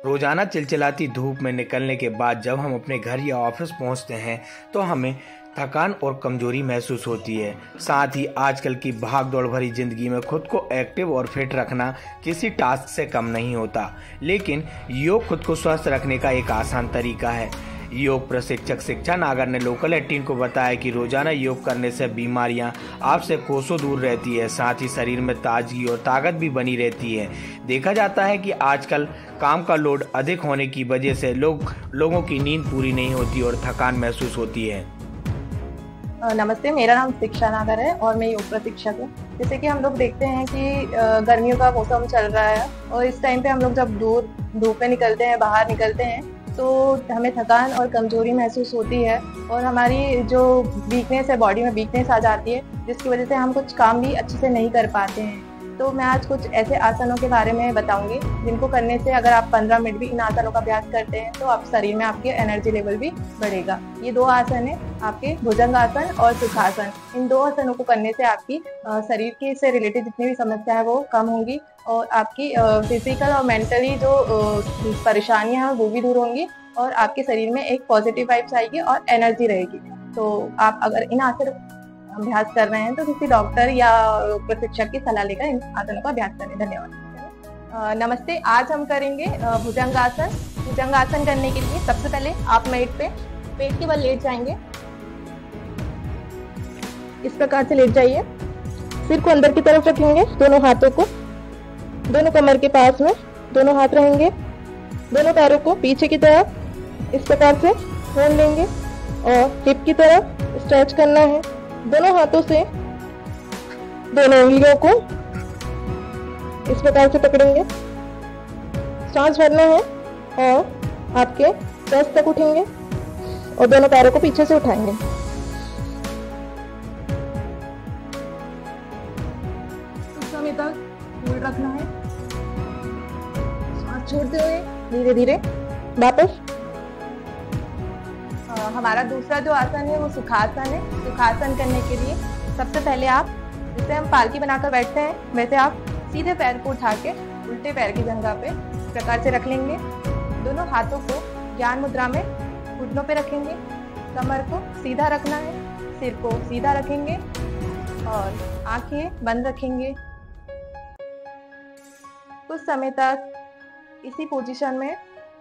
रोजाना चिलचिलाती धूप में निकलने के बाद जब हम अपने घर या ऑफिस पहुंचते हैं तो हमें थकान और कमजोरी महसूस होती है। साथ ही आजकल की भाग-दौड़ भरी जिंदगी में खुद को एक्टिव और फिट रखना किसी टास्क से कम नहीं होता, लेकिन योग खुद को स्वस्थ रखने का एक आसान तरीका है। योग प्रशिक्षक शिक्षा नागर ने लोकल 18 को बताया कि रोजाना योग करने से बीमारियां आपसे कोसों दूर रहती है, साथ ही शरीर में ताजगी और ताकत भी बनी रहती है। देखा जाता है कि आजकल काम का लोड अधिक होने की वजह से लोगों की नींद पूरी नहीं होती और थकान महसूस होती है। नमस्ते, मेरा नाम शिक्षा नागर है और मैं योग प्रशिक्षक हूँ। जैसे कि हम लोग देखते हैं कि गर्मियों का मौसम चल रहा है और इस टाइम पे हम लोग जब धूप में निकलते हैं, बाहर निकलते हैं, तो हमें थकान और कमजोरी महसूस होती है और हमारी जो वीकनेस है, बॉडी में वीकनेस आ जाती है, जिसकी वजह से हम कुछ काम भी अच्छे से नहीं कर पाते हैं। तो मैं आज कुछ ऐसे आसनों के बारे में बताऊंगी जिनको करने से अगर आप 15 मिनट भी इन आसनों का अभ्यास करते हैं तो आप शरीर में आपकी एनर्जी लेवल भी बढ़ेगा। ये 2 आसन है, आपके भुजंगासन और सुखासन। इन 2 आसनों को करने से आपकी शरीर के से रिलेटेड जितनी भी समस्या है वो कम होंगी और आपकी फिजिकल और मेंटली जो परेशानियां हैं वो भी दूर होंगी और आपके शरीर में एक पॉजिटिव वाइब्स आएगी और एनर्जी रहेगी। तो आप अगर इन आसन अभ्यास कर रहे हैं तो किसी डॉक्टर या प्रशिक्षक की सलाह लेकर इन आसनों का अभ्यास करें। धन्यवाद। नमस्ते, आज हम करेंगे भुजंगासन। भुजंगासन करने के लिए सबसे पहले आप मैट पे पेट के बल लेट जाएंगे। इस प्रकार से लेट जाइए। सिर को अंदर की तरफ रखेंगे, दोनों हाथों को दोनों कमर के पास में दोनों हाथ रहेंगे। दोनों पैरों को पीछे की तरफ इस प्रकार से मोड़ लेंगे और हिप की तरफ स्ट्रेच करना है। दोनों हाथों से दोनों उंगलियों को इस प्रकार से पकड़ेंगे, सांस भरना है और आपके चेस्ट तक उठेंगे और दोनों पैरों को पीछे से उठाएंगे। कुछ समय तक होल्ड रखना है, सांस छोड़ते हुए धीरे धीरे वापस। हमारा दूसरा जो आसन है वो सुखासन है। सुखासन करने के लिए सबसे पहले आप जैसे हम पालकी बनाकर बैठते हैं वैसे आप सीधे पैर को उठा के उल्टे पैर की जगह पे इस प्रकार से रख लेंगे। दोनों हाथों को ज्ञान मुद्रा में घुटनों पे रखेंगे। कमर को सीधा रखना है, सिर को सीधा रखेंगे और आंखें बंद रखेंगे। कुछ समय तक इसी पोजीशन में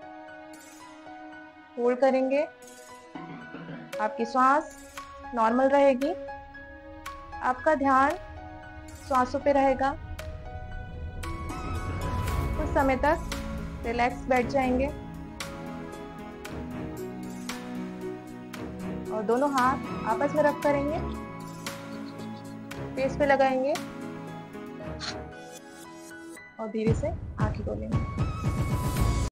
होल्ड करेंगे। आपकी श्वास नॉर्मल रहेगी, आपका ध्यान श्वासों पे रहेगा। कुछ समय तक रिलैक्स बैठ जाएंगे और दोनों हाथ आपस में रब करेंगे, फेस पे लगाएंगे और धीरे से आंखें खोलेंगे।